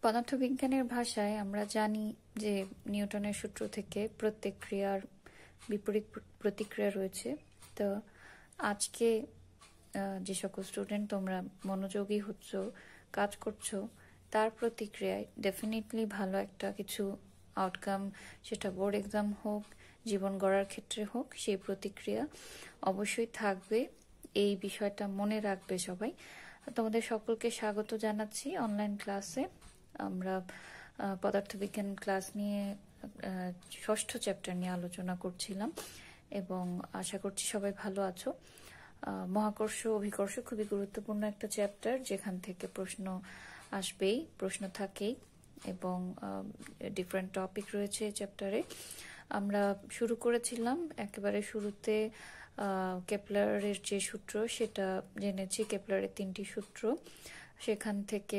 পদার্থবিজ্ঞানের ভাষায় আমরা জানি যে নিউটনের সূত্র থেকে প্রত্যেক ক্রিয়ার বিপরীত প্রতিক্রিয়া রয়েছে। তো আজকে যে সকল স্টুডেন্ট তোমরা মনোযোগী হচ্ছ, কাজ করছো, তার প্রতিক্রিয়ায় ডেফিনেটলি ভালো একটা কিছু আউটকাম, সেটা বোর্ড এক্সাম হোক, জীবন গড়ার ক্ষেত্রে হোক, সেই প্রতিক্রিয়া অবশ্যই থাকবে। এই বিষয়টা মনে রাখবে সবাই। তোমাদের সকলকে স্বাগত জানাচ্ছি অনলাইন ক্লাসে। আমরা পদার্থবিজ্ঞান ক্লাস নিয়ে ষষ্ঠ চ্যাপ্টার নিয়ে আলোচনা করছিলাম এবং আশা করছি সবাই ভালো আছো। মহাকর্ষ অভিকর্ষ খুবই গুরুত্বপূর্ণ একটা চ্যাপ্টার, যেখান থেকে প্রশ্ন আসবেই, প্রশ্ন থাকেই এবং ডিফারেন্ট টপিক রয়েছে এই চ্যাপ্টারে। আমরা শুরু করেছিলাম একেবারে শুরুতে কেপলারের যে সূত্র সেটা জেনেছি, কেপলারের 3টি সূত্র। সেখান থেকে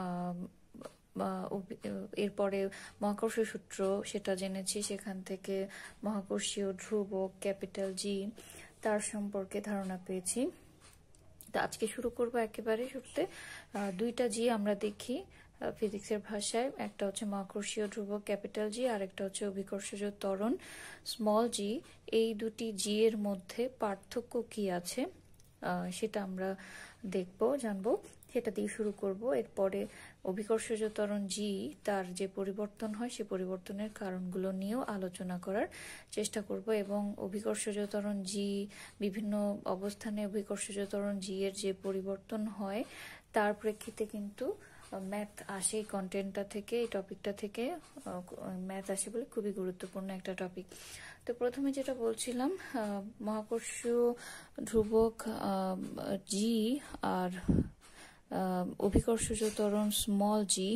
এরপরে মহাকর্ষ সূত্র সেটা জেনেছি, সেখান থেকে মহাকর্ষীয় ধ্রুবক ক্যাপিটাল জি তার সম্পর্কে ধারণা পেয়েছি। তো আজকে শুরু করব একেবারে শুরুতে। 2টা জি আমরা দেখি ফিজিক্সের ভাষায়, একটা হচ্ছে মহাকর্ষীয় ধ্রুবক ক্যাপিটাল জি আর একটা হচ্ছে অভিকর্ষজ ত্বরণ স্মল জি। এই দুটি জি এর মধ্যে পার্থক্য কি আছে সেটা আমরা জানবো, সেটা দিয়ে শুরু করব। এরপরে অভিকর্ষজ ত্বরণ জি তার যে পরিবর্তন হয় সে পরিবর্তনের কারণগুলো নিয়েও আলোচনা করার চেষ্টা করব এবং অভিকর্ষজ ত্বরণ জি বিভিন্ন অবস্থানে অভিকর্ষজ ত্বরণ জি এর যে পরিবর্তন হয় তার প্রেক্ষিতে কিন্তু ম্যাথ আসে। এই কন্টেন্টটা থেকে, এই টপিকটা থেকে ম্যাথ আসে বলে খুবই গুরুত্বপূর্ণ একটা টপিক। তো প্রথমে যেটা বলছিলাম, মহাকর্ষীয় ধ্রুবক জি আর অভিকর্ষজ ত্বরণ স্মল জি,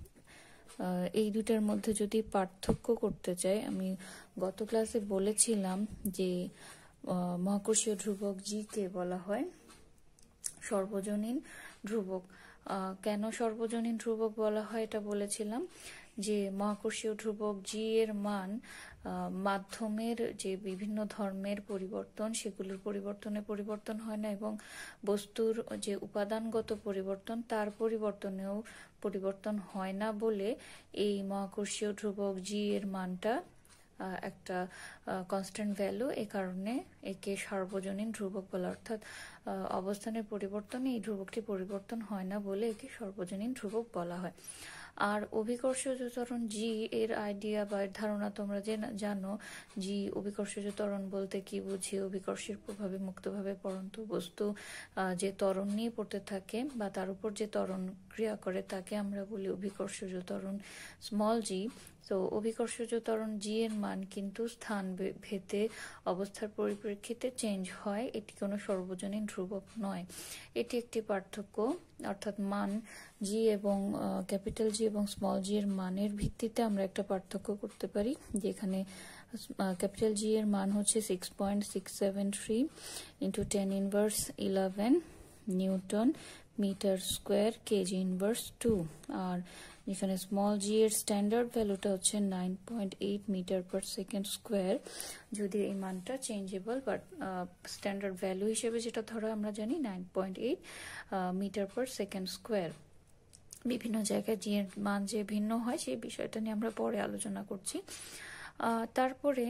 এই দুটার মধ্যে যদি পার্থক্য করতে চাই, আমি গত ক্লাসে বলেছিলাম যে মহাকর্ষীয় ধ্রুবক জি কে বলা হয় সর্বজনীন ধ্রুবক। কেন সর্বজনীন ধ্রুবক বলা হয় এটা বলেছিলাম যে মহাকর্ষীয় ধ্রুবক জি এর মান মাধ্যমের যে বিভিন্ন ধর্মের পরিবর্তন সেগুলোর পরিবর্তন হয় না, এবং বস্তুর যে উপাদানগত পরিবর্তন তার পরিবর্তনেও পরিবর্তন হয় না বলে এই মহাকর্ষীয় ধ্রুবক জি এর মানটা একটা কনস্ট্যান্ট ভ্যালু। এ কারণে একে সার্বজনীন ধ্রুবক বলা, অর্থাৎ অবস্থানের পরিবর্তনে এই ধ্রুবকটি পরিবর্তন হয় না বলে একে সর্বজনীন ধ্রুবক বলা হয়। আর অভিকর্ষজ ত্বরণ জি এর আইডিয়া বা ধারণা তোমরা জানো। জি অভিকর্ষজ ত্বরণ বলতে কি বুঝি? অভিকর্ষের প্রভাবে মুক্তভাবে পড়ন্ত বস্তু যে ত্বরণ নিয়ে পড়তে থাকে বা তার উপর যে ত্বরণ ক্রিয়া করে তাকে আমরা বলি অভিকর্ষজ ত্বরণ স্মল জি। তো অভিকর্ষজ ত্বরণ জি এর মান কিন্তু স্থান ভেদে অবস্থার পরিপ্রেক্ষিতে চেঞ্জ হয়, এটি কোনো সর্বজনীন ধ্রুবক নয়। এটি একটি পার্থক্য, অর্থাৎ মান জি এবং ক্যাপিটাল জি এবং স্মল জি এর মানের ভিত্তিতে আমরা একটা পার্থক্য করতে পারি, যেখানে ক্যাপিটাল জি এর মান হচ্ছে 6.673 into 10⁻11 newton metre square KG inverse 2, আর যেখানে স্মল জি এর স্ট্যান্ডার্ড ভ্যালুটা হচ্ছে 9.8 মিটার পার সেকেন্ড স্কোয়ার। যদি এই মানটা চেঞ্জেবল, বাট স্ট্যান্ডার্ড ভ্যালু হিসেবে যেটা ধরো আমরা জানি 9.8 মিটার পার সেকেন্ড স্কোয়ার। বিভিন্ন জায়গায় জি এর মান যে ভিন্ন হয় সেই বিষয়টা নিয়ে আমরা পরে আলোচনা করছি। তারপরে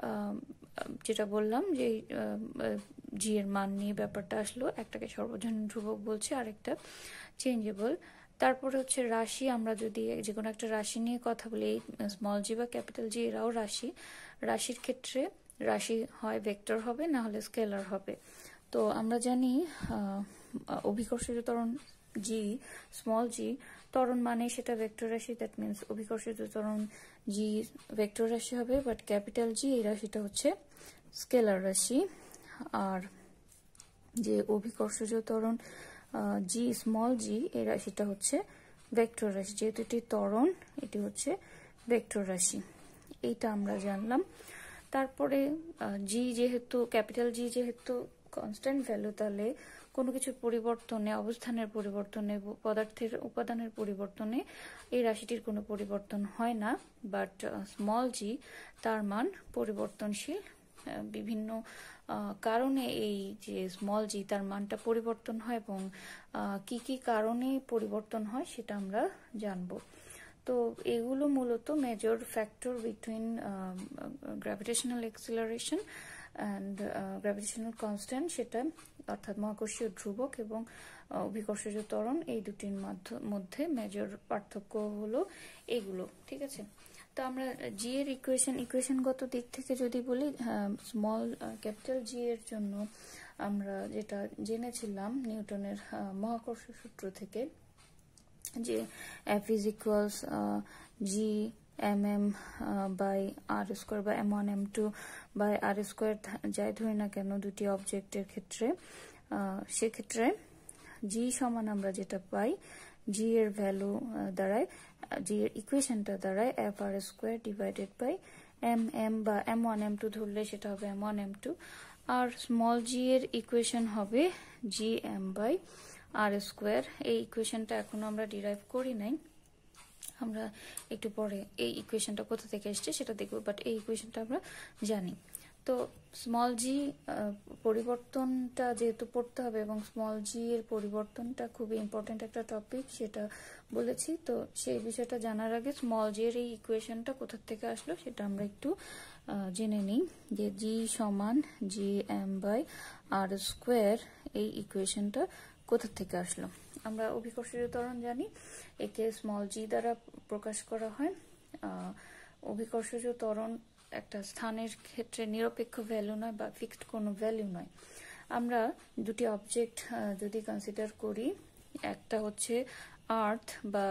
যেটা বললাম যে জি এর মান নিয়ে ব্যাপারটা আসলো, একটাকে সর্বজনীন ধ্রুবক বলছে, আরেকটা চেঞ্জেবল। তারপরে হচ্ছে রাশি, আমরা যদি যে কোনো একটা রাশি নিয়ে কথা বলি, স্মল জি বা ক্যাপিটাল জি এরাও রাশি। রাশির ক্ষেত্রে রাশি হয় ভেক্টর হবে, না হলে স্কেলার হবে। তো আমরা জানি অভিকর্ষজ ত্বরণ জি স্মল জি ত্বরণ মানে সেটা ভেক্টর রাশি, দ্যাট মিনস অভিকর্ষজ ত্বরণ জি ভেক্টর রাশি হবে, বাট ক্যাপিটাল জি এই রাশিটা হচ্ছে স্কেলার রাশি। আর যে অভিকর্ষজ ত্বরণ জি স্মল জি এই রাশিটা হচ্ছে ভেক্টর রাশি, যেহেতু এটি ত্বরণ এটি হচ্ছে ভেক্টর রাশি, এইটা আমরা জানলাম। তারপরে জি যেহেতু ক্যাপিটাল জি যেহেতু কনস্ট্যান্ট ভ্যালু, তাহলে কোনো কিছুর পরিবর্তনে, অবস্থানের পরিবর্তনে, পদার্থের উপাদানের পরিবর্তনে এই রাশিটির কোনো পরিবর্তন হয় না, বাট স্মল জি তার মান পরিবর্তনশীল। বিভিন্ন কারণে এই যে স্মল জি তার মানটা পরিবর্তন হয় এবং কি কি কারণে পরিবর্তন হয় সেটা আমরা জানবো। তো এগুলো মূলত major factor between gravitational acceleration and gravitational constant, সেটা অর্থাৎ মহাকর্ষীয় ধ্রুবক এবং অভিকর্ষজ ত্বরণ, এই দুটির মধ্যে মেজর পার্থক্য হলো এগুলো। ঠিক আছে, তো আমরা জি এর ইকুয়েশনগত দিক থেকে যদি বলি, স্মল ক্যাপিটাল জি এর জন্য আমরা যেটা জেনেছিলাম নিউটনের মহাকর্ষ সূত্র থেকে, যে F is equals G mm by R square বা m1 m2 by R square, যাই ধরি না কেন দুটি অবজেক্টের ক্ষেত্রে, সেক্ষেত্রে জি সমান আমরা যেটা পাই, জি এর ভ্যালু দাঁড়ায়, জি এর ইকুয়েশনটা দাঁড়ায় F R square divided by M M বা m1 m2 ধরলে সেটা হবে m1 m2, আর স্মল জি এর ইকুয়েশন হবে G M by R square. এই ইকুয়েশনটা এখনো আমরা ডিরাইভ করি নাই, আমরা একটু পরে এই ইকুয়েশনটা কোথা থেকে এসছে সেটা দেখব, বাট এই ইকুয়েশনটা আমরা জানি। তো স্মল জি পরিবর্তনটা যেহেতু পড়তে হবে, এবং স্মল জি এর পরিবর্তনটা খুবই ইম্পর্টেন্ট একটা টপিক, সেটা বলেছি। তো সেই বিষয়টা জানার আগে স্মল জি এর এই ইকুয়েশনটা কোথা থেকে আসলো সেটা আমরা একটু জেনে নিই, যে জি সমান G M by R square, এই ইকুয়েশনটা কোথা থেকে আসলো। আমরা অভিকর্ষীয় ত্বরণ জানি, একে স্মল জি দ্বারা প্রকাশ করা হয়। অভিকর্ষজ ত্বরণ একটা স্থানের ক্ষেত্রে নিরপেক্ষ ভ্যালু নয় বা ফিক্সড কোনো ভ্যালু নয়। আমরা দুটি অবজেক্ট যদি কনসিডার করি, একটা হচ্ছে আর্থ বা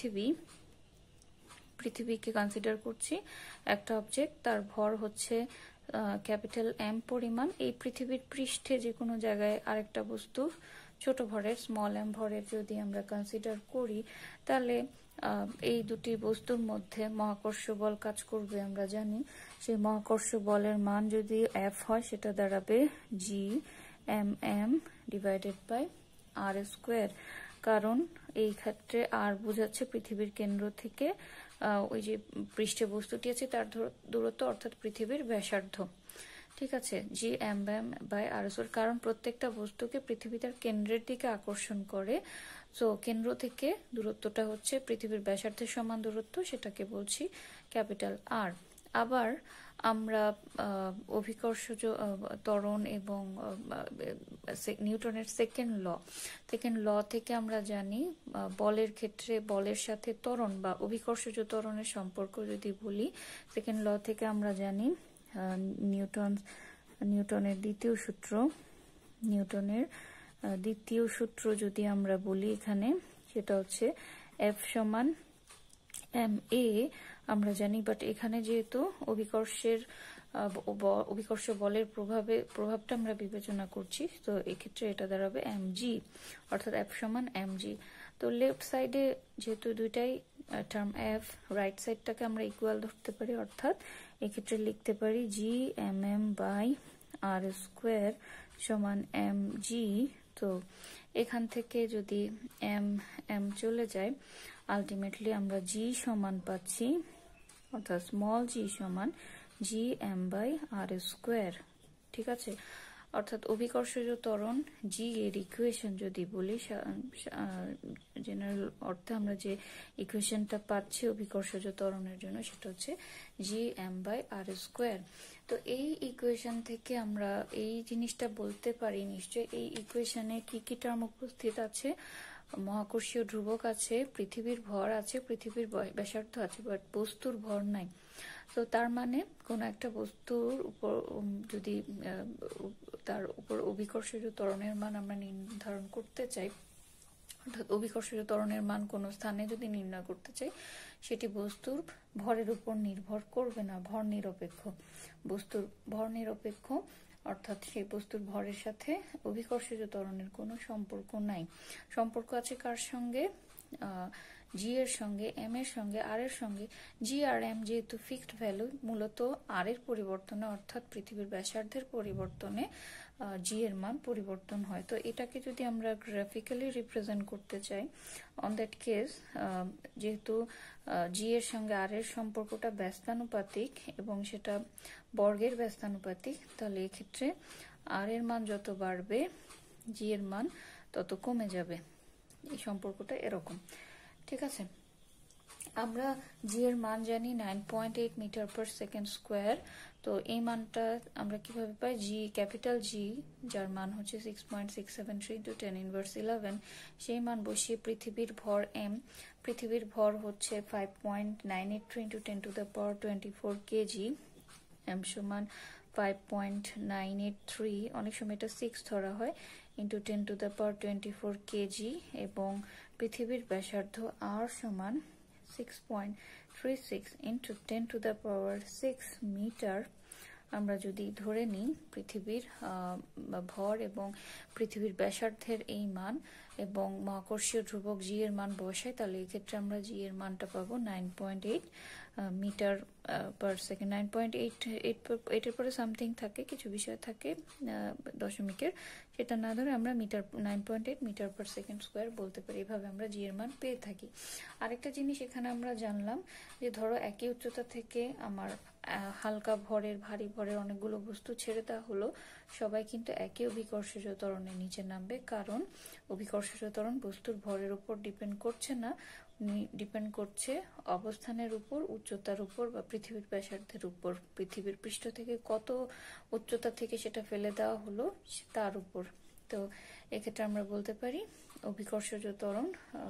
পৃথিবীকে কনসিডার করছি, একটা অবজেক্ট, তার ভর হচ্ছে ক্যাপিটাল এম পরিমাণ। এই পৃথিবীর পৃষ্ঠে যে কোনো জায়গায় আরেকটা বস্তু ছোট ভরের স্মল এম ভরের যদি আমরা কনসিডার করি, তাহলে এই দুটি বস্তুর মধ্যে মহাকর্ষ বল কাজ করবে। আমরা জানি সেই মহাকর্ষ বলের মান যদি এফ হয়, সেটা দাঁড়াবে G M M divided by R square, কারণ এই ক্ষেত্রে আর বোঝাচ্ছে পৃথিবীর কেন্দ্র থেকে ওই যে পৃষ্ঠে বস্তুটি আছে তার দূরত্ব, অর্থাৎ পৃথিবীর ব্যাসার্ধ। ঠিক আছে, G M M by R square, কারণ প্রত্যেকটা বস্তুকে পৃথিবী তার কেন্দ্রের দিকে আকর্ষণ করে। সো কেন্দ্র থেকে দূরত্বটা হচ্ছে পৃথিবীর ব্যাসার্ধের সমান দূরত্ব, সেটাকে বলছি ক্যাপিটাল আর। আবার আমরা অভিকর্ষজ ত্বরণ এবং নিউটনের সেকেন্ড ল থেকে আমরা জানি বলের ক্ষেত্রে বলের সাথে ত্বরণ বা অভিকর্ষজ ত্বরণের সম্পর্ক যদি বলি, সেকেন্ড ল থেকে আমরা জানি নিউটনের দ্বিতীয় সূত্র যদি আমরা বলি এখানে, সেটা হচ্ছে এফ সমান এম এ আমরা জানি, বাট এখানে যেহেতু অভিকর্ষ বলের প্রভাবটা আমরা বিবেচনা করছি, তো এক্ষেত্রে এটা দাঁড়াবে এম জি, অর্থাৎ এফ সমান এম জি। তো লেফট সাইডে যেহেতু দুইটাই টার্ম এফ, রাইট সাইডটাকে আমরা ইকুয়াল ধরতে পারি, অর্থাৎ এক্ষেত্রে লিখতে পারি G M M by R square সমান এম জি। তো এখান থেকে যদি এম এম চলে যায়, আলটিমেটলি আমরা জি সমান পাচ্ছি, অর্থাৎ স্মল জি সমান G M by R square. ঠিক আছে, অর্থাৎ অভিকর্ষজ ত্বরণ জি এর ইকুয়েশন যদি বলি, জেনারেল অর্থে আমরা যে ইকুয়েশনটা পাচ্ছি অভিকর্ষজ ত্বরণের জন্য, সেটা হচ্ছে G M by R square. তো এই ইকুয়েশন থেকে আমরা এই জিনিসটা বলতে পারি নিশ্চয়, এই ইকুয়েশনে কি কি টার্ম উপস্থিত আছে, মহাকর্ষীয় ধ্রুবক আছে, পৃথিবীর ভর আছে, পৃথিবীর ব্যাসার্ধ আছে, বাট বস্তুর ভর নাই। তো তার মানে কোন একটা বস্তুর উপর যদি তার উপর অভিকর্ষজ ত্বরণের মান আমরা নির্ধারণ করতে চাই, অর্থাৎ অভিকর্ষজ ত্বরণের মান কোন স্থানে যদি নির্ণয় করতে চাই, সেটি বস্তুর ভরের উপর নির্ভর করবে না, ভর নিরপেক্ষ। বস্তুর ভর নিরপেক্ষ, অর্থাৎ সেই বস্তুর ভরের সাথে অভিকর্ষজ ত্বরণের কোনো সম্পর্ক নাই। সম্পর্ক আছে কার সঙ্গে? জি এর সঙ্গে, এম এর সঙ্গে, আর এর সঙ্গে। জি আর এম যেহেতু ফিক্সড ভ্যালু, মূলত আর এর পরিবর্তনে, অর্থাৎ পৃথিবীর ব্যাসার্ধের পরিবর্তনে জি এর মান পরিবর্তন হয়। তো এটাকে যদি আমরা গ্রাফিক্যালি রিপ্রেজেন্ট করতে চাই, অন দ্যাট কেস যেহেতু জি এর সঙ্গে আর এর সম্পর্কটা ব্যস্তানুপাতিক এবং সেটা বর্গের ব্যস্তানুপাতিক, তাহলে এক্ষেত্রে আর এর মান যত বাড়বে জি এর মান তত কমে যাবে। এই সম্পর্কটা এরকম। ঠিক আছে, আমরা জি এর মান জানি 9.8 মিটার পার সেকেন্ড স্কোয়ার। তো এই মানটা আমরা কিভাবে পাই? জি, ক্যাপিটাল জি, যার মান হচ্ছে 6.673 × 10⁻11, সেই মান বসিয়ে পৃথিবীর ভর এম, পৃথিবীর ভর হচ্ছে 5.983 × 10⁻24 কেজি, এম সমান 5.983, অনেক সময় এটা 6 ধরা হয়, ইন্টু 10⁻24 কেজি, এবং পৃথিবীর ব্যাসার্ধ আর সমান 6.36 × 10⁻6 মিটার। আমরা যদি ধরে নিই পৃথিবীর ভর এবং পৃথিবীর ব্যাসার্ধের এই মান এবং মহাকর্ষীয় ধ্রুবক জি এর মান বসাই, তাহলে এই ক্ষেত্রে আমরা জি এর মানটা পাবো 9.8 মিটার পার সেকেন্ড। 9.8 এর পরে সামথিং থাকে, কিছু বিষয় থাকে দশমিকের, সেটা না ধরে আমরা metre 9.8 metre per second square বলতে পারি। এভাবে আমরা জি এর মান পেয়ে থাকি। আরেকটা জিনিস এখানে আমরা জানলাম যে ধরো একই উচ্চতা থেকে আমার হালকা ভরের, ভারী ভরের অনেকগুলো বস্তু ছেড়ে দেওয়া হলো, সবাই কিন্তু একই অভিকর্ষজ ত্বরণের নিচে নামবে, কারণ অভিকর্ষজ ত্বরণ বস্তুর ভরের উপর ডিপেন্ড করছে না, ডিপেন্ড করছে অবস্থানের উপর, উচ্চতার উপর বা পৃথিবীর ব্যাসার্ধের উপর, পৃথিবীর পৃষ্ঠ থেকে কত উচ্চতা থেকে সেটা ফেলে দেওয়া হলো তার উপর। তো এক্ষেত্রে আমরা বলতে পারি অভিকর্ষজ ত্বরণ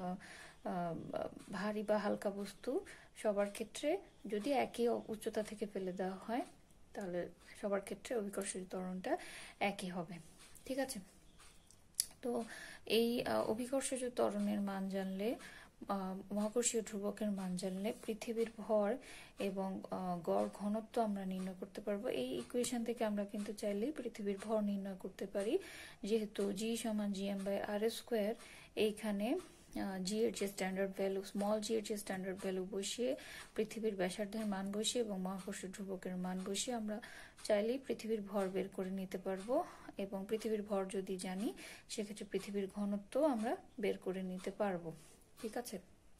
ভারী বা হালকা বস্তু সবার ক্ষেত্রে যদি একই উচ্চতা থেকে ফেলে দেওয়া হয়, তাহলে সবার ক্ষেত্রে অভিকর্ষজ ত্বরণটা একই হবে। ঠিক আছে? তো এই অভিকর্ষজ ত্বরণের মান জানলে, মহাকর্ষীয় ধ্রুবকের মান জানলে পৃথিবীর ভর এবং গড় ঘনত্ব আমরা নির্ণয় করতে পারবো। এই ইকুয়েশন থেকে আমরা কিন্তু চাইলেই পৃথিবীর ভর নির্ণয় করতে পারি, যেহেতু জি সমান gm/r²। এইখানে জি এর যে স্ট্যান্ডার্ড ভ্যালু, স্মল জি এর যে স্ট্যান্ডার্ড ভ্যালু বসিয়ে, পৃথিবীর ব্যাসার্ধের মান বসিয়ে এবং মহাকর্ষীয় ধ্রুবকের মান বসিয়ে আমরা চাইলেই পৃথিবীর ভর বের করে নিতে পারবো। এবং পৃথিবীর ভর যদি জানি, সেক্ষেত্রে পৃথিবীর ঘনত্ব আমরা বের করে নিতে পারবো। ঠিক আছে?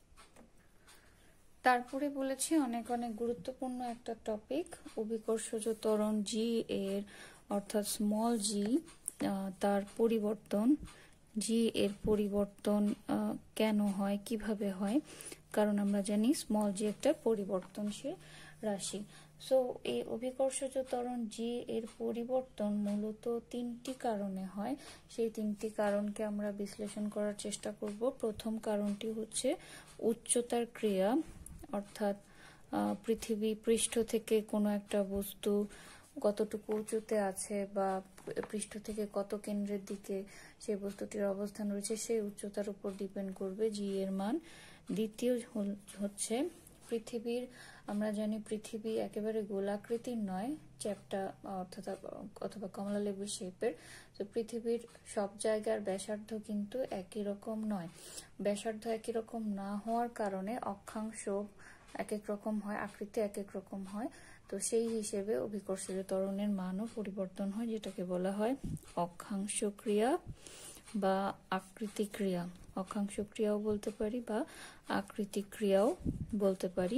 তারপরে বলেছি অনেক অনেক গুরুত্বপূর্ণ একটা টপিক, অভিকর্ষজ ত্বরণ জি এর, অর্থাৎ স্মল জি, তার পরিবর্তন, জি এর পরিবর্তন কেন হয়, কিভাবে হয়, কারণ আমরা জানি স্মল জি একটা পরিবর্তনশীল রাশি। সো এই অভিকর্ষজ ত্বরণ জি এর পরিবর্তন মূলত তিনটি কারণে হয়। সেই তিনটি কারণকে আমরা বিশ্লেষণ করার চেষ্টা করব। প্রথম কারণটি হচ্ছে উচ্চতার ক্রিয়া, অর্থাৎ পৃথিবী পৃষ্ঠ থেকে কোনো একটা বস্তু কতটুকু উঁচুতে আছে বা পৃষ্ঠ থেকে কত কেন্দ্রের দিকে সেই বস্তুটির অবস্থান রয়েছে, সেই উচ্চতার উপর ডিপেন্ড করবে জি এর মান। দ্বিতীয় হচ্ছে পৃথিবীর, আমরা জানি পৃথিবী একেবারে গোলাকৃতির নয়, চ্যাপ্টা অর্থাৎ অথবা কমলা লেবুর শেপের। তো পৃথিবীর সব জায়গার ব্যাসার্ধ কিন্তু একই রকম নয়। ব্যাসার্ধ একই রকম না হওয়ার কারণে অক্ষাংশ এক এক রকম হয়, আকৃতি এক এক রকম হয়। তো সেই হিসেবে অভিকর্ষজ ত্বরণের মানও পরিবর্তন হয়, যেটাকে বলা হয় অক্ষাংশ ক্রিয়া বা আকৃতি ক্রিয়া। অক্ষাংশ ক্রিয়াও বলতে পারি বা আকৃতি ক্রিয়াও বলতে পারি।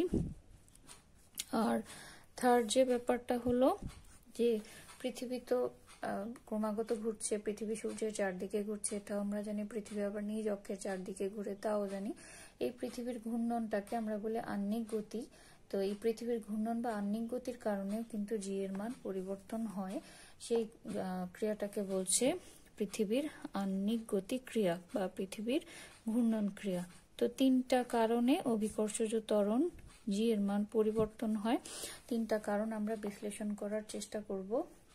আর থার্ড যে ব্যাপারটা হলো যে পৃথিবী তো ক্রমাগত ঘুরছে, পৃথিবী সূর্যের চারদিকে ঘুরছে, এটাও আমরা জানি। পৃথিবী আবার নিজ অক্ষের চারদিকে ঘুরে, তাও জানি। এই পৃথিবীর ঘূর্ণনটাকে আমরা বলি আহ্নিক গতি। তো এই পৃথিবীর ঘূর্ণন বা আহ্নিক গতির কারণেও কিন্তু জি এর মান পরিবর্তন হয়। সেই ক্রিয়াটাকে বলছে পৃথিবীর আহ্নিক গতি ক্রিয়া বা পৃথিবীর ঘূর্ণন ক্রিয়া। তো তিনটা কারণে অভিকর্ষজ ত্বরণ জি এর মান পরিবর্তন হয়। তিনটা কারণ আমরা বিশ্লেষণ করার চেষ্টা করব।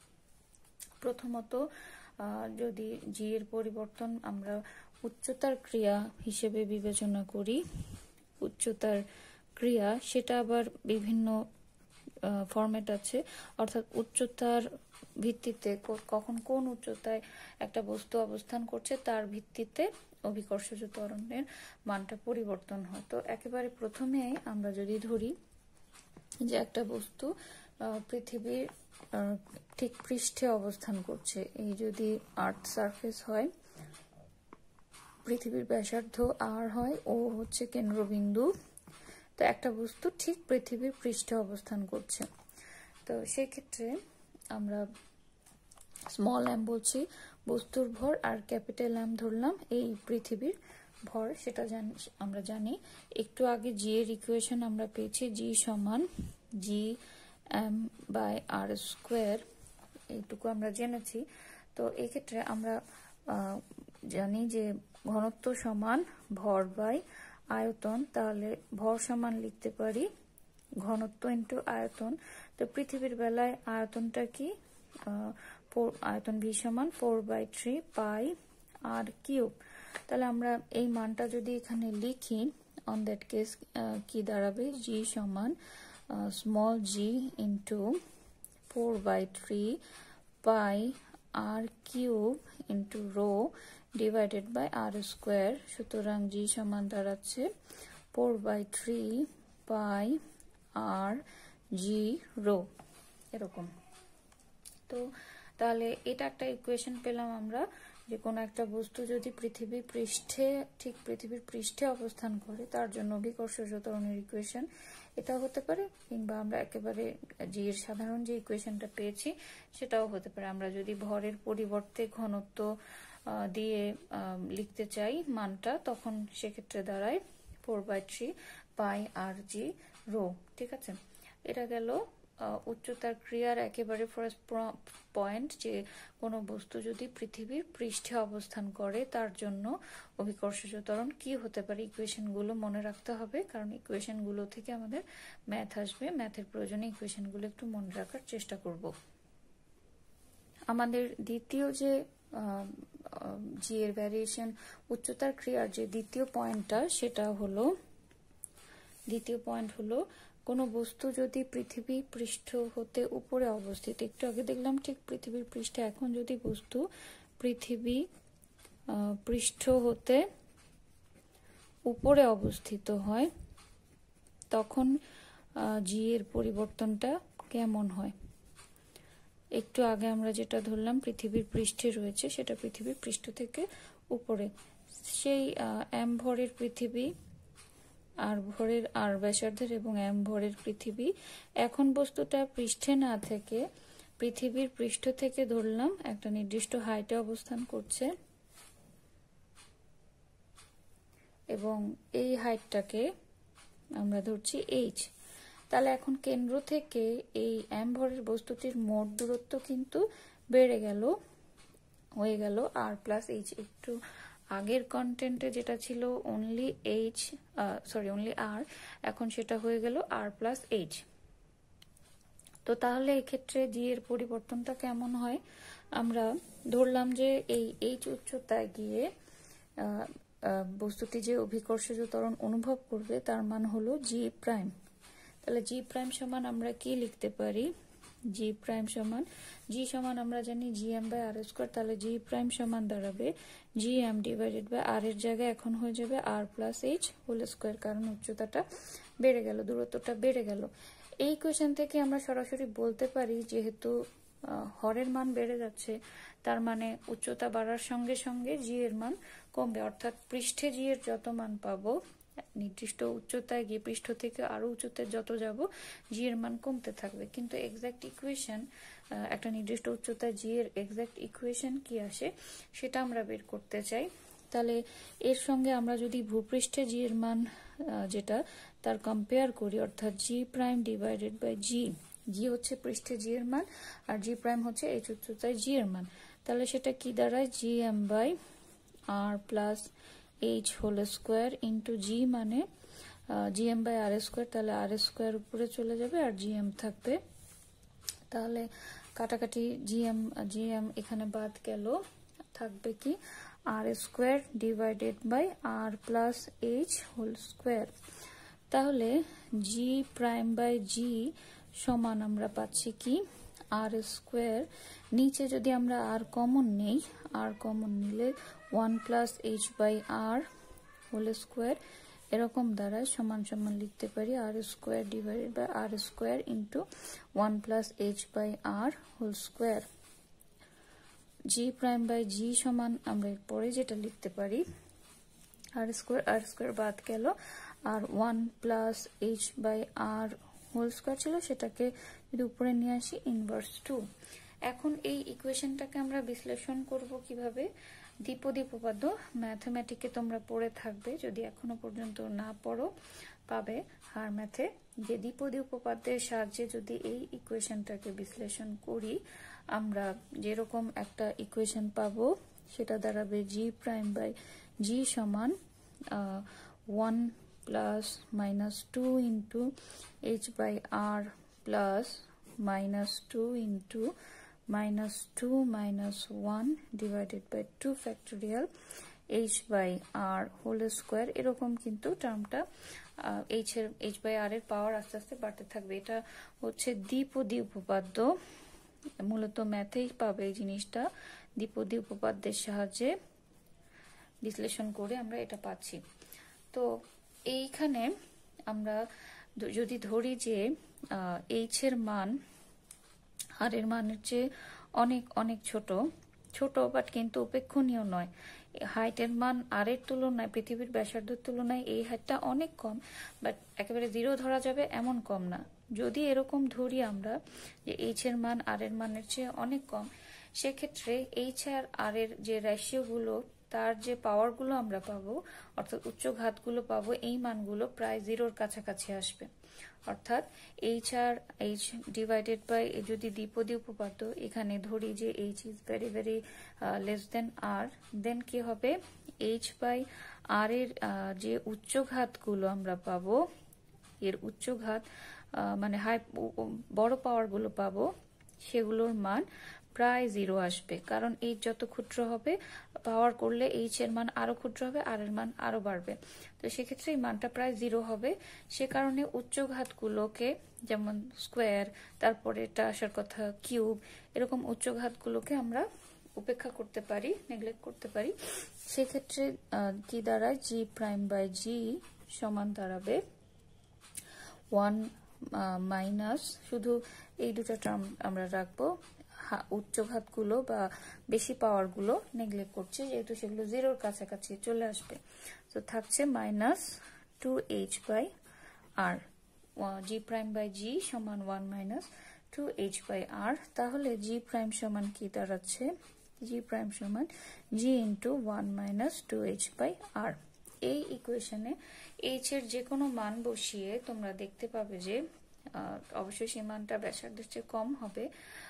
প্রথমত, যদি জি এর পরিবর্তন আমরা উচ্চতার ক্রিয়া হিসেবে বিবেচনা করি, উচ্চতার ক্রিয়া সেটা আবার বিভিন্ন ফরম্যাট আছে, অর্থাৎ উচ্চতার ভিত্তিতে কখন কোন উচ্চতায় একটা বস্তু অবস্থান করছে তার ভিত্তিতে অভিকর্ষজ ত্বরণের মানটা পরিবর্তন হয়। তো একেবারে প্রথমেই আমরা যদি ধরি যে একটা বস্তু পৃথিবীর ঠিক পৃষ্ঠে অবস্থান করছে, এই যদি আর্থ সারফেস হয়, পৃথিবীর ব্যাসার্ধ আর হয়, ও হচ্ছে কেন্দ্রবিন্দু, তো একটা বস্তু ঠিক পৃথিবীর পৃষ্ঠে অবস্থান করছে। তো সেক্ষেত্রে আমরা স্মল এম বলছি বস্তুর ভর, আর ক্যাপিটাল এম ধরলাম এই পৃথিবীর ভর সেটা আমরা জানি। একটু আগে জি এর ইকুয়েশন আমরা পেয়েছি জি সমান G M by R square, এইটুকু আমরা জেনেছি। তো এই ক্ষেত্রে আমরা জানি যে ঘনত্ব সমান ভর বাই আয়তন, তাহলে ভর সমান লিখতে পারি ঘনত্ব ইন্টু আয়তন। তো পৃথিবীর বেলায় আয়তনটা কি, আয়তন ভি সমান 4/3 পাই আর কিউব। তাহলে আমরা এই মানটা যদি এখানে লিখি, অন দ্যাট কেস কি দাঁড়াবে, জি সমান small G into 4/3 pi R cube into rho divided by R square. সুতরাং জি সমান দাঁড়াচ্ছে 4/3 পাই আর জি রো, এরকম। তো তাহলে এটা একটা ইকুয়েশন পেলাম আমরা, যে কোনো একটা বস্তু যদি পৃথিবীর পৃষ্ঠে অবস্থান করে তার জন্য অভিকর্ষজ ত্বরণের ইকুয়েশন এটা হতে পারে, কিংবা আমরা একেবারে জি এর সাধারণ যে ইকুয়েশনটা পেয়েছি সেটাও হতে পারে। আমরা যদি ভরের পরিবর্তে ঘনত্ব দিয়ে লিখতে চাই মানটা, তখন সেক্ষেত্রে দাঁড়ায় 4/3 পাই আর জি রো। ঠিক আছে, এটা গেল উচ্চতার ক্রিয়ার একেবারে ফার্স্ট পয়েন্ট, যে কোনো বস্তু যদি পৃথিবীর পৃষ্ঠে অবস্থান করে তার জন্য অভিকর্ষজ ত্বরণ কি হতে পারে। ইকুয়েশনগুলো মনে রাখতে হবে, কারণ ইকুয়েশনগুলো থেকে আমাদের ম্যাথ আসবে। ম্যাথের প্রয়োজনে ইকুয়েশনগুলো একটু মনে রাখার চেষ্টা করব। আমাদের দ্বিতীয় যে জি এর ভ্যারিয়েশন উচ্চতার ক্রিয়ার যে দ্বিতীয় পয়েন্ট হলো কোনো বস্তু যদি পৃথিবী পৃষ্ঠ হতে উপরে অবস্থিত, একটু আগে দেখলাম ঠিক পৃথিবীর পৃষ্ঠে, এখন যদি বস্তু পৃথিবী পৃষ্ঠ হতে উপরে অবস্থিত হয় তখন জি এর পরিবর্তনটা কেমন হয়। একটু আগে আমরা যেটা ধরলাম পৃথিবীর পৃষ্ঠে রয়েছে, সেটা পৃথিবীর পৃষ্ঠ থেকে উপরে, সেই এম ভরের পৃথিবী, আর ব্যাসার্ধের এবং এম ভরের পৃথিবী, এখন বস্তুটা পৃষ্ঠে না থেকে পৃথিবীর পৃষ্ঠ থেকে ধরলাম একটা নির্দিষ্ট হাইটে অবস্থান করছে, এবং এই হাইটটাকে আমরা ধরছি এইচ। তাহলে এখন কেন্দ্র থেকে এই এম ভরের বস্তুটির মোট দূরত্ব কিন্তু বেড়ে গেল, হয়ে গেল আর প্লাস এইচ। একটু আগের কন্টেন্টে যেটা ছিল অনলি আর, এখন সেটা হয়ে গেল আর প্লাস এইচ। তো তাহলে এক্ষেত্রে জি এর পরিবর্তনটা কেমন হয়, আমরা ধরলাম যে এই এইচ উচ্চতায় গিয়ে বস্তুটি যে অভিকর্ষজ ত্বরণ অনুভব করবে তার মান হলো জি প্রাইম। তাহলে জি প্রাইম সমান আমরা কি লিখতে পারি, জি প্রাইম সমান জি সমান আমরা জানি G M by R square. তাহলে জি প্রাইম সমান দাঁড়াবে G M divided by R এর জায়গায় এখন হয়ে যাবে R plus H whole square, কারণ উচ্চতাটা বেড়ে গেল, দূরত্বটা বেড়ে গেল। এই কোয়েশ্চেন থেকে আমরা সরাসরি বলতে পারি যেহেতু হরের মান বেড়ে যাচ্ছে, তার মানে উচ্চতা বাড়ার সঙ্গে সঙ্গে জি এর মান কমবে, অর্থাৎ পৃষ্ঠে জি এর যত মান পাবো নির্দিষ্ট উচ্চতায় গিয়ে পৃষ্ঠ থেকে আরো উচ্চতায় যত যাব জি এর মান কমতে থাকবে। কিন্তু এক্সাক্ট ইকুয়েশন, একটা নির্দিষ্ট উচ্চতায় জি এর এক্সাক্ট ইকুয়েশন কি আসে সেটা আমরা বের করতে চাই। তাহলে এর সঙ্গে আমরা যদি ভূপৃষ্ঠে জি এর মান যেটা তার কম্পেয়ার করি, অর্থাৎ G prime divided by G, G হচ্ছে পৃষ্ঠে জি এর মান আর জি প্রাইম হচ্ছে এইচ উচ্চতায় জি এর মান, তাহলে সেটা কি দাঁড়ায় G M by R plus H whole square into G, মানে G M by R square. তাহলে আর স্কোয়ার উপরে চলে যাবে আর জি এম থাকবে, তাহলে কাটাকাটি জি এম এখানে বাদ গেল, থাকবে কি R square divided by R plus H whole square. তাহলে জি প্রাইম বাই জি সমান আমরা পাচ্ছি কি আর স্কোয়ার, নিচে যদি আমরা আর কমন নেই, আর কমন নিলে 1 plus H by R whole square, এরকম দ্বারা সমান সমান লিখতে পারি R square divided by R square into 1 plus H by R whole square. G prime by G সমান আমরা পরে যেটা লিখতে পারি আর স্কোয়ার বাদ গেল, আর 1 plus H by R whole square ছিল, সেটাকে যদি উপরে নিয়ে আসি ইনভার্স 2। এখন এই ইকুয়েশনটাকে আমরা বিশ্লেষণ করব কিভাবে, দ্বিপদী উপপাদ্য ম্যাথমেটিকে তোমরা পড়ে থাকবে, যদি এখনো পর্যন্ত না পড়ো পাবে হার ম্যাথে, যে দ্বিপদী উপপাদ্যের সাহায্যে যদি এই ইকুয়েশনটাকে বিশ্লেষণ করি আমরা যেরকম একটা ইকুয়েশন পাবো, সেটা দাঁড়াবে জি প্রাইম বাই জি সমান 1 plus minus 2 into H by R plus minus 2 into minus 2 minus 1 divided by 2 factorial h by r whole square, এরকম কিন্তু টার্মটা h by r এর পাওয়ার আস্তে আস্তে বাড়তে থাকবে। এটা হচ্ছে দ্বিপদী উপপাদ্য, মূলত ম্যাথেই পাবে এই জিনিসটা, দ্বিপদী উপপাদ্যের সাহায্যে বিশ্লেষণ করে আমরা এটা পাচ্ছি। তো এইখানে আমরা যদি ধরি যে এইচ এর মান আর এর মানের চেয়ে অনেক অনেক ছোট ছোট, বাট কিন্তু উপেক্ষণীয় নয়। হাইটের মান আর এর তুলনায়, পৃথিবীর ব্যাসার্ধের তুলনায় এই হাইটটা অনেক কম, বাট একেবারে 0 ধরা যাবে এমন কম না। যদি এরকম ধরি আমরা যে এইচ এর মান আর এর মানের চেয়ে অনেক কম, সেক্ষেত্রে এইচ আর আর এর যে রেশিওগুলো, তার যে পাওয়ারগুলো আমরা পাবো, অর্থাৎ উচ্চ ঘাতগুলো পাবো, এই মানগুলো প্রায় 0-র কাছাকাছি আসবে। অর্থাৎ এইচ আর এইচ ডিভাইডেড বাই, যদি দ্বিপদী উপপাদ্য এখানে ধরি যে H is very very less than R, then কি হবে, এইচ বাই আর এর যে উচ্চ ঘাতগুলো আমরা পাবো, এর উচ্চ ঘাত মানে বড় পাওয়ারগুলো পাবো, সেগুলোর মান প্রায় 0 আসবে। কারণ এইচ যত ক্ষুদ্র হবে, পাওয়ার করলে এইচ এর মান আরো ক্ষুদ্র হবে, আর এর মান আরো বাড়বে। তো সেক্ষেত্রে এই মানটা প্রায় 0 হবে। সে কারণে উচ্চ ঘাতগুলোকে, যেমন স্কোয়ার, তারপরে এটা আসার কথা কিউব, এরকম উচ্চ ঘাতগুলোকে আমরা উপেক্ষা করতে পারি, নেগলেক্ট করতে পারি। সেক্ষেত্রে কি দাঁড়ায়, জি প্রাইম বাই জি সমান দাঁড়াবে 1 মাইনাস, শুধু এই দুটো টার্ম আমরা রাখবো, উচ্চ ঘাতগুলো বা বেশি পাওয়ারগুলো নেগলেক্ট করছে, যেহেতু সেগুলো 0-র কাছাকাছি চলে আসবে। তো থাকছে minus 2h by R, G prime by G সমান 1 মাইনাস 2h বাই আর। তাহলে জি প্রাইম সমান কি দাঁড়াচ্ছে, জি প্রাইম সমান G into 1 minus 2h by R. এই ইকুয়েশনে এইচ এর যে কোনো মান বসিয়ে তোমরা দেখতে পাবে যে অবশ্যই সেই মানটা ব্যাসার্ধের চেয়ে কম হবে।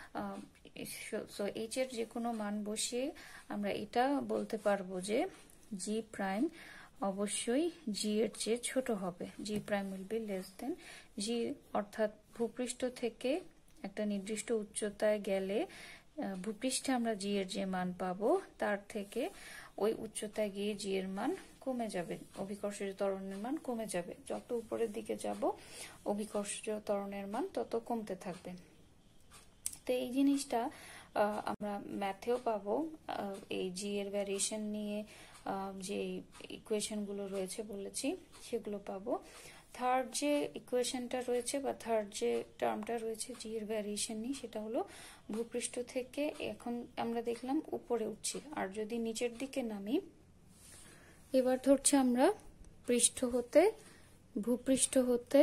সো এইচ এর যে কোনো মান বসিয়ে আমরা এটা বলতে পারবো যে জি প্রাইম অবশ্যই জি এর চেয়ে ছোট হবে, G prime will be less than G. অর্থাৎ ভূপৃষ্ঠ থেকে একটা নির্দিষ্ট উচ্চতায় গেলে ভূপৃষ্ঠে আমরা জি এর যে মান পাবো, তার থেকে ওই উচ্চতায় গিয়ে জি এর মান কমে যাবে, অভিকর্ষজ ত্বরণের মান কমে যাবে। যত উপরের দিকে যাব অভিকর্ষজ ত্বরণের মান তত কমতে থাকবে। তো এই জিনিসটা আমরা ম্যাথেও পাবো, এই জি এর ভ্যারিয়েশন নিয়ে যে ইকুয়েশন গুলো রয়েছে বলেছি, সেগুলো পাবো। থার্ড যে ইকুয়েশনটা রয়েছে বা থার্ড যে টার্মটা রয়েছে জি এর ভ্যারিয়েশন নিয়ে, সেটা হলো ভূপৃষ্ঠ থেকে এখন আমরা দেখলাম উপরে উঠছি, আর যদি নিচের দিকে নামি, এবার ধরছি আমরা ভূপৃষ্ঠ হতে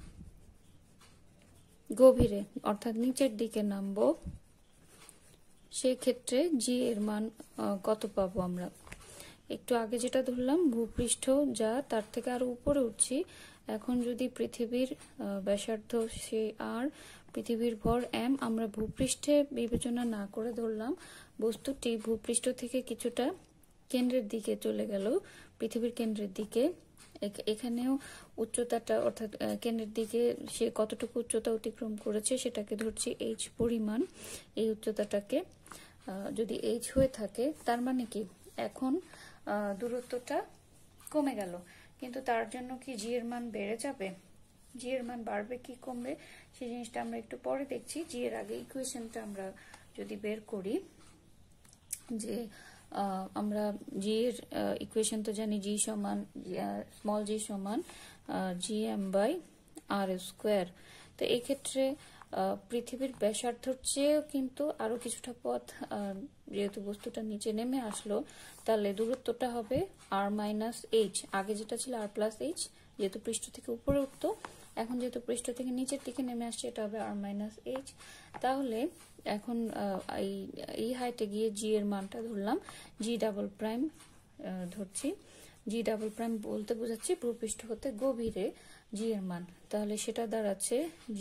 গভীরে, অর্থাৎ নিচের দিকে নামবো, সেক্ষেত্রে জি এর মান কত পাবো আমরা। একটু আগে যেটা ধরলাম ভূপৃষ্ঠ যা, তার থেকে আরো উপরে উঠছি। এখন যদি পৃথিবীর ব্যাসার্ধ সে আর, পৃথিবীর ভর এম, আমরা ভূপৃষ্ঠে বিবেচনা না করে ধরলাম বস্তুটি ভূপৃষ্ঠ থেকে কিছুটা কেন্দ্রের দিকে চলে গেল, পৃথিবীর কেন্দ্রের দিকে। এখানেও উচ্চতাটা, অর্থাৎ কেন্দ্রের দিকে সে কতটুকু উচ্চতা অতিক্রম করেছে সেটাকে ধরছি এইচ পরিমাণ। এই উচ্চতাটাকে যদি এইচ হয়ে থাকে, তার মানে কি এখন দূরত্বটা কমে গেল, কিন্তু তার জন্য কি জি এর মান বেড়ে যাবে, জি এর মান বাড়বে কি কমবে, সেই জিনিসটা আমরা একটু পরে দেখছি। জি এর আগে ইকুয়েশনটা আমরা যদি বের করি, যে আমরা জি এর ইকুয়েশন তো জানি, জি সমান স্মল জি সমান G M by R square. তো এই ক্ষেত্রে পৃথিবীর ব্যাসার্ধর চেয়েও কিন্তু আরো কিছুটা পথ, যেহেতু বস্তুটা নিচে নেমে আসলো, তাহলে দূরত্বটা হবে r-h। আগে যেটা ছিল r+h, যেহেতু পৃষ্ঠ থেকে উপরে উঠতো, এখন যেহেতু পৃষ্ঠ থেকে নিচের দিকে নেমে আসছে, এটা হবে r-h। তাহলে এখন এই হাইটে গিয়ে জি এর মানটা ধরলাম g', ধরছি g', বলতে বোঝাচ্ছি ভূপৃষ্ঠ হতে গভীরে জি এর মান। তাহলে সেটা দাঁড়াচ্ছে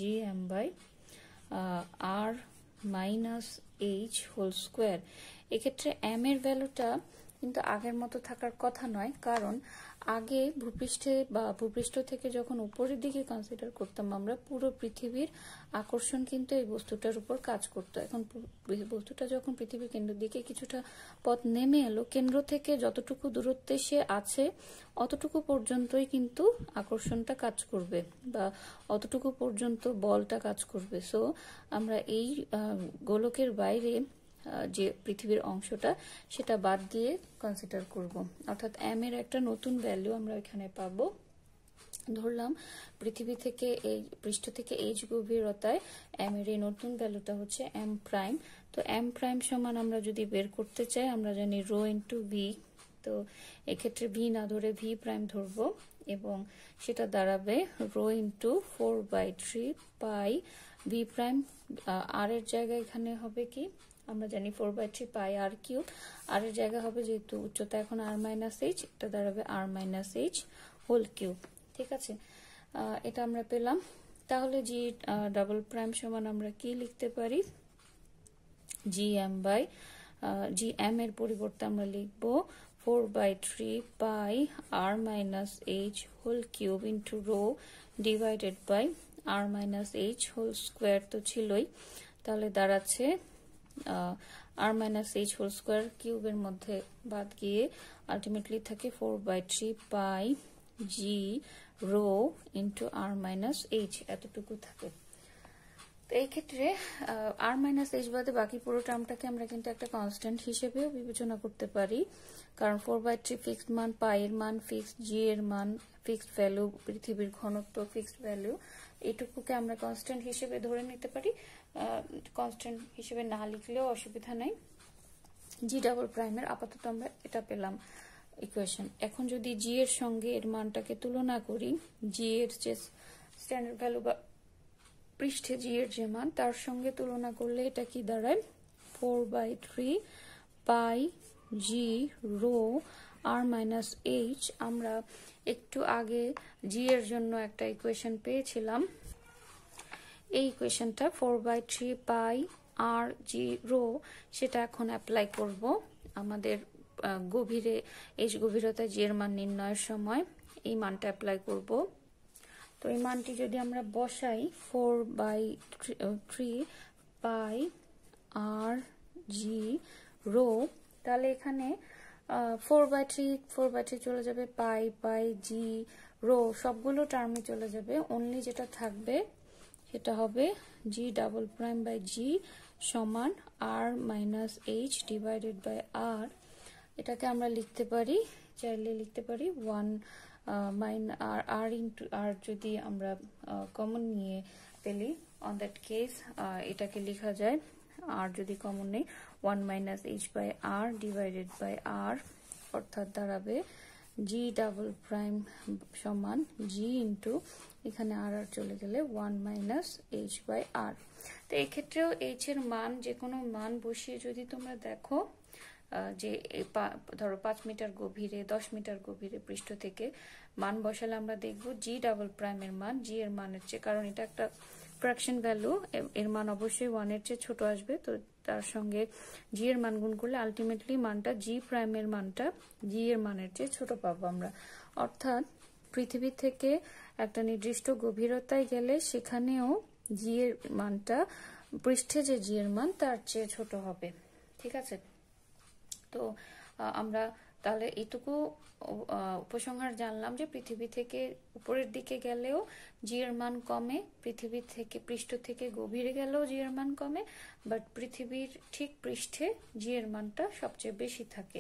gm/r-h²। এক্ষেত্রে m এর ভ্যালুটা কিন্তু আগের মতো থাকার কথা নয়, কারণ আগে ভূপৃষ্ঠ থেকে যখন উপরের দিকে কনসিডার করতাম আমরা, পুরো পৃথিবীর আকর্ষণ কিন্তু এই বস্তুটার উপর কাজ করতো। এখন বস্তুটা যখন পৃথিবীর কেন্দ্রের দিকে কিছুটা পথ নেমে এলো, কেন্দ্র থেকে যতটুকু দূরত্বে সে আছে অতটুকু পর্যন্তই কিন্তু আকর্ষণটা কাজ করবে, বা অতটুকু পর্যন্ত বলটা কাজ করবে। সো আমরা এই গোলকের বাইরে যে পৃথিবীর অংশটা, সেটা বাদ দিয়ে কনসিডার করব, অর্থাৎ m এর একটা নতুন ভ্যালু আমরা এখানে পাবো। ধরলাম পৃথিবী থেকে এই পৃষ্ঠ থেকে h গভীরতায় m এর এই নতুন ভ্যালুটা হচ্ছে m'। তো m' সমান আমরা যদি বের করতে চাই, আমরা জানি ρ × v। তো এক্ষেত্রে v না ধরে v' ধরবো, এবং সেটা দাঁড়াবে ρ × 4/3 পাই v'। r এর জায়গায় এখানে হবে কি, আমরা জানি 4/3 পাই r3। আর এর জায়গা হবে, যেহেতু উচ্চতা এখন r-h, এটা দাঁড়াবে r-h3। ঠিক আছে, এটা আমরা পেলাম। তাহলে g'' সমান আমরা কি লিখতে পারি, gm এর পরিবর্তে আমরা লিখবো 4/3 পাই r-h3 into ρ divided by r-h²। তো ছিলই, তাহলে দাঁড়াচ্ছে r-h² এর মধ্যে বাদ গিয়ে আলটিমেটলি থাকে 4/3 পাই g ρ ইন্টু r-h, এতটুকু থাকে। তো এই ক্ষেত্রে r-h বাদে বাকি পুরো টার্মটাকে আমরা কিন্তু একটা কনস্ট্যান্ট হিসেবেও বিবেচনা করতে পারি, কারণ 4/3 ফিক্সড মান, পাই এর মান ফিক্সড, জি এর মান ফিক্সড ভ্যালু, পৃথিবীর ঘনত্ব ফিক্সড ভ্যালু, এইটুকুকে আমরা কনস্ট্যান্ট হিসেবে ধরে নিতে পারি। কনস্ট্যান্ট হিসেবে না লিখলেও অসুবিধা নাই। g'' এর আপাতত আমরা এটা পেলাম ইকুয়েশন। এখন যদি জি এর সঙ্গে এর মানটাকে তুলনা করি, জি এর যে স্ট্যান্ডার্ড ভ্যালু বা পৃষ্ঠে জি এর যে মান, তার সঙ্গে তুলনা করলে এটা কি দাঁড়ায়, 4/3 পাই জি ρ r-h। আমরা একটু আগে জি এর জন্য একটা ইকুয়েশন পেয়েছিলাম, এই ইকুয়েশনটা 4/3 পাই আর জি ρ, সেটা এখন অ্যাপ্লাই করব আমাদের গভীরে গভীরতায় জি এর মান নির্ণয়ের সময়। এই মানটা অ্যাপ্লাই করব। তো এই মানটি যদি আমরা বসাই, 4/3 পাই আর জি ρ, তাহলে এখানে 4/3 চলে যাবে, পাই জি ρ সবগুলো টার্মে চলে যাবে। অনলি যেটা থাকবে সেটা হবে g''g সমান r-h ডিভাইডেড বাই r। এটাকে আমরা লিখতে পারি, চাইলে লিখতে পারি 1 r ইন্টু r, যদি আমরা কমন নিয়ে পেলি, অন দ্যাট কেস এটাকে লেখা যায়, আর যদি কমন নেই 1 - h / r divided by r, অর্থাৎ দাঁড়াবে g'' সমান g ইন্টু এখানে r চলে গেলে 1 - h / r। তো এই ক্ষেত্রেও h এর মান, যে কোনো মান বসিয়ে যদি তোমরা দেখো, যে ধরো 5 মিটার গভীরে, 10 মিটার গভীরে পৃষ্ঠ থেকে মান বসালে আমরা দেখব g'' এর মান g এর মানের চেয়ে, কারণ এটা একটা ফ্র্যাকশন ভ্যালু, এর মান অবশ্যই 1 এর চেয়ে ছোট আসবে। তো তার সঙ্গে g এর মান গুণ করলে আলটিমেটলি মানটা g' এর মানটা g এর মানের চেয়ে ছোট পাবো আমরা। অর্থাৎ পৃথিবী থেকে একটা নির্দিষ্ট গভীরতায় গেলে সেখানেও g এর মানটা পৃষ্ঠে যে g এর মান তার চেয়ে ছোট হবে। ঠিক আছে, তো আমরা তাহলে এইটুকু উপসংহার জানলাম যে পৃথিবী থেকে উপরের দিকে গেলেও জি এর মান কমে, পৃথিবী থেকে পৃষ্ঠ থেকে গভীরে গেলেও জি এর মান কমে, বাট পৃথিবীর ঠিক পৃষ্ঠে জি এর মানটা সবচেয়ে বেশি থাকে।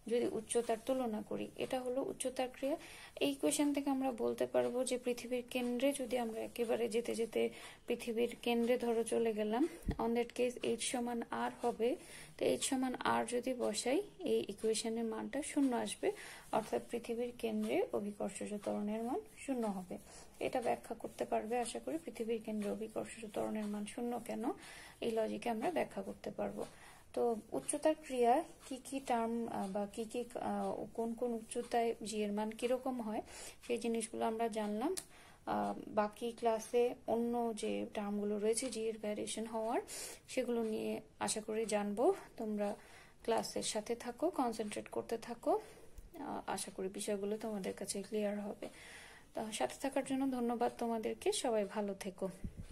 যদি উচ্চতার তুলনা করি, এটা হলো উচ্চতার ক্রিয়া। এই ইকুয়েশন থেকে আমরা বলতে পারবো যে পৃথিবীর কেন্দ্রে যদি আমরা একেবারে যেতে যেতে পৃথিবীর কেন্দ্রে ধরো চলে গেলাম, অন দ্যাট কেস এইচ সমান আর হবে। তো এইচ সমান আর যদি বসাই, এই ইকুয়েশনের মানটা 0 আসবে, অর্থাৎ পৃথিবীর কেন্দ্রে অভিকর্ষজ ত্বরণের মান 0 হবে। এটা ব্যাখ্যা করতে পারবে আশা করি, পৃথিবীর কেন্দ্রে অভিকর্ষজ ত্বরণের মান 0 কেন, এই লজিকে আমরা ব্যাখ্যা করতে পারবো। তো উচ্চতার ক্রিয়া কি কি টার্ম বা কি কি কোন কোন উচ্চতায় জি এর মান কিরকম হয়, সেই জিনিসগুলো আমরা জানলাম। বাকি ক্লাসে অন্য যে টার্মগুলো রয়েছে জি এর ভ্যারিয়েশন হওয়ার, সেগুলো নিয়ে আশা করি জানবো। তোমরা ক্লাসের সাথে থাকো, কনসেন্ট্রেট করতে থাকো, আশা করি বিষয়গুলো তোমাদের কাছে ক্লিয়ার হবে। তো সাথে থাকার জন্য ধন্যবাদ তোমাদেরকে, সবাই ভালো থেকো।